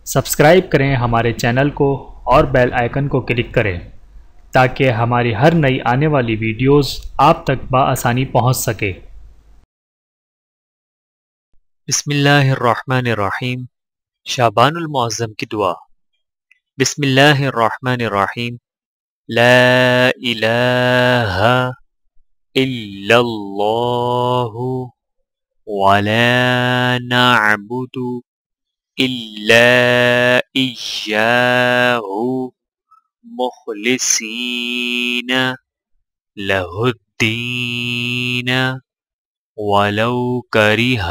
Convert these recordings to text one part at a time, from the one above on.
Subscribe کریں ہمارے channel کو اور بیل آئیکن کو کلک کریں تاکہ ہماری ہر نئی آنے والی ویڈیوز آپ تک بآسانی پہنچ سکے۔ بسم اللہ الرحمن الرحیم۔ شعبان المعظم کی دعا۔ بسم اللہ الرحمن الرحیم۔ لا الہ الا اللہ ولا نعبد الا ایاہ مخلصین لہ الدین ولو کرہ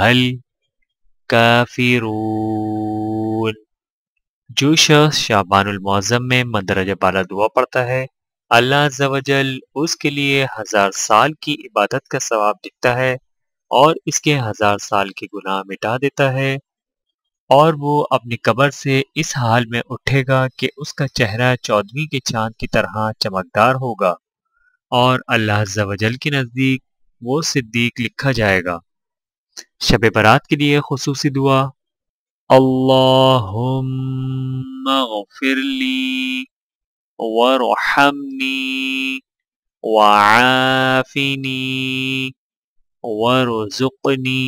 الکافرون۔ جو شخص شعبان المعظم میں مندرجہ بالا دعا پڑھتا ہے، اللہ عز و جل اس کے لیے 1000 سال کی عبادت کا ثواب لکھتا ہے اور اس کے 1000 سال کے گناہ مٹا دیتا ہے، اور وہ اپنی قبر سے اس حال میں اٹھے گا کہ اس کا چہرہ 14ویں کے چاند کی طرح چمکدار ہوگا، اور اللہ عز و جل کے نزدیک وہ صدیق لکھا جائے گا۔ شب برات کے لیے خصوصی دعا۔ اللہم اغفر لی وارحمنی وعافنی وارزقنی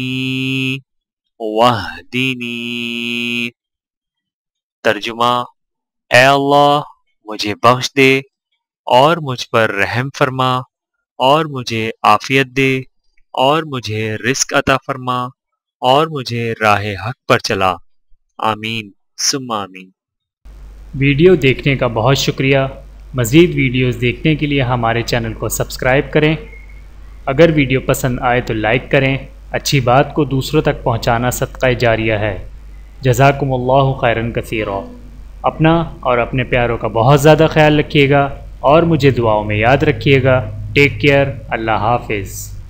واہدنی۔ ترجمہ: اے اللہ، مجھے بخش دے اور مجھ پر رحم فرما اور مجھے عافیت دے اور مجھے رزق عطا فرما اور مجھے راہ حق پر چلا۔ آمین ثم آمین۔ ویڈیو دیکھنے کا بہت شکریہ۔ مزید ویڈیوز دیکھنے کے لیے ہمارے چینل کو سبسکرائب کریں۔ اگر ویڈیو پسند آئے تو لائک کریں۔ اچھی بات کو دوسروں تک پہنچانا صدقہ جاریہ ہے۔ جزاکم اللہ خیرا کثیرا۔ اپنا اور اپنے پیاروں کا بہت زیادہ خیال رکھیے گا اور مجھے دعاؤں میں یاد رکھیے گا۔ Take care. اللہ حافظ۔